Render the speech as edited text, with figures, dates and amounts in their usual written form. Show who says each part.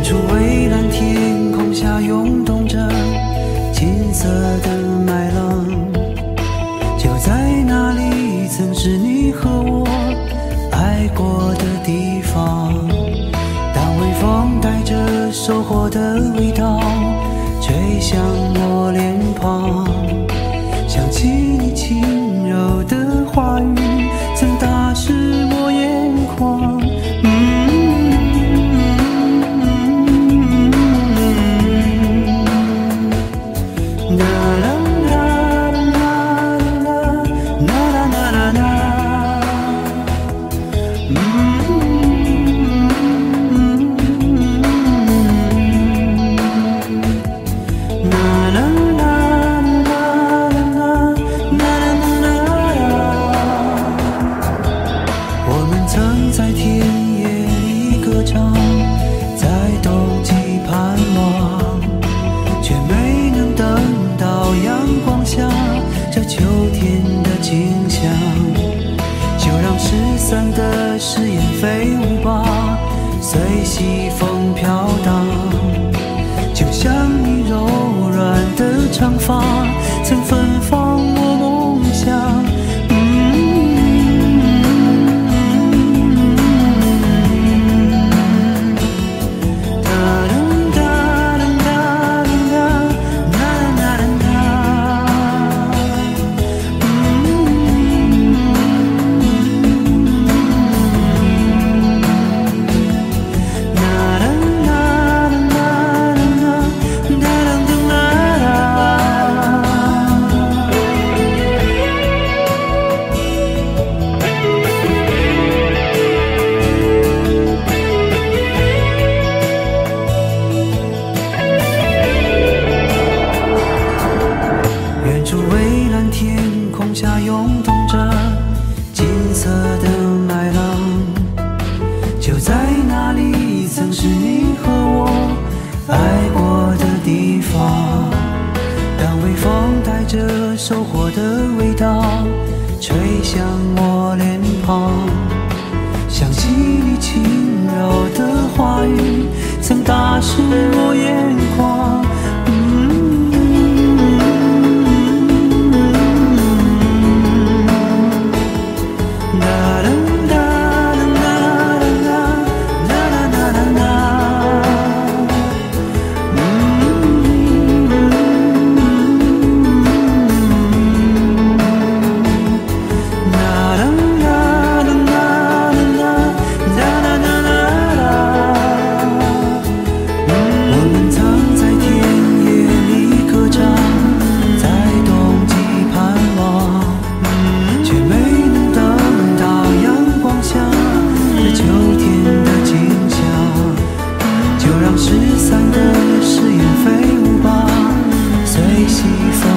Speaker 1: 处蔚蓝天空下涌动着金色的麦浪，就在那里曾是你和我爱过的地方。当微风带着收获的味道吹向我脸庞，想起你轻柔的话语曾打湿我眼眶。在田野里歌唱，在冬季盼望，却没能等到阳光下这秋天的景象。就让失散的誓言飞舞吧，随西风飘荡。就像你柔软的长发曾芬芳我梦想。蔚蓝天空下涌动着金色的麦浪，就在那里曾是你和我爱过的地方。当微风带着收获的味道吹向我脸庞，想起你轻柔的话语曾打湿我眼眶。失散的誓言飞舞吧，随西风。